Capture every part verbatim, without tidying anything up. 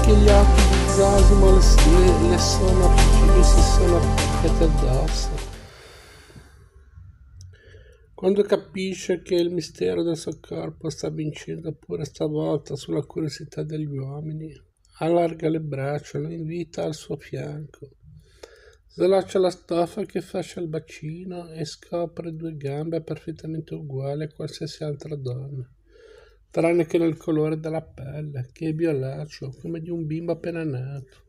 che gli occhi di Zosimo le, le, sono, gli si sono appicciati addosso. Quando capisce che il mistero del suo corpo sta vincendo pure stavolta sulla curiosità degli uomini, allarga le braccia, lo invita al suo fianco. Slaccia la stoffa che fascia il bacino e scopre due gambe perfettamente uguali a qualsiasi altra donna, tranne che nel colore della pelle, che è violaceo, come di un bimbo appena nato.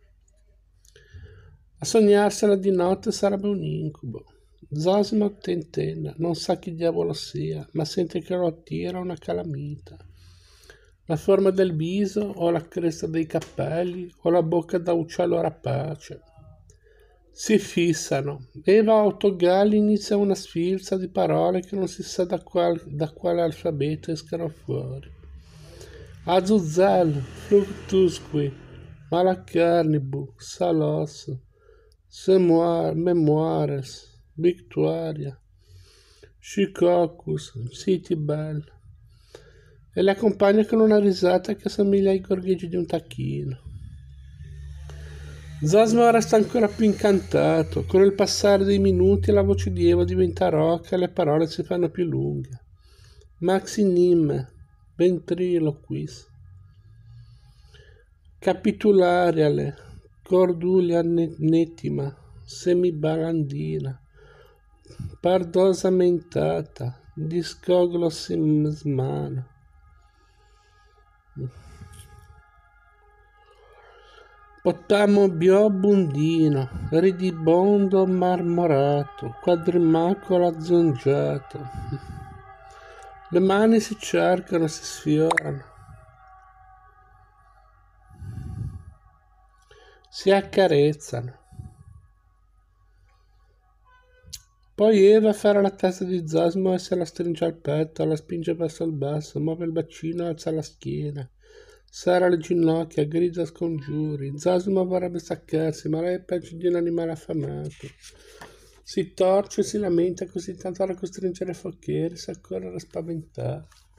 A sognarsela di notte sarebbe un incubo. Zosimo tentenna, non sa chi diavolo sia, ma sente che lo attira una calamita. La forma del viso, o la cresta dei capelli, o la bocca da uccello rapace. Si fissano. Eva Autogalli inizia una sfilza di parole che non si sa da, qual, da quale alfabeto escano fuori. Azuzel, Fluctusqui, Malacarnibu, Salos, Semoir, Memoires, Victoria, Shikocus, City Bell, e le accompagna con una risata che assomiglia ai gorgheggi di un tacchino. Zosimo resta ancora più incantato. Con il passare dei minuti la voce di Eva diventa roca e le parole si fanno più lunghe. Maxinime, ventriloquis, capitulariale, cordulia nettima, semibalandina, pardosamentata, discoglossismana. Potamo biobundino, ridibondo marmorato, quadrimacolo azzongiato. Le mani si cercano, si sfiorano, si accarezzano. Poi Eva afferra la testa di Zosimo e se la stringe al petto, la spinge verso il basso, muove il bacino e alza la schiena. Serra le ginocchia, grida scongiuri. Zosimo vorrebbe staccarsi, ma lei è peggio di un animale affamato. Si torce e si lamenta così tanto da costringere Focchieri a correre spaventato.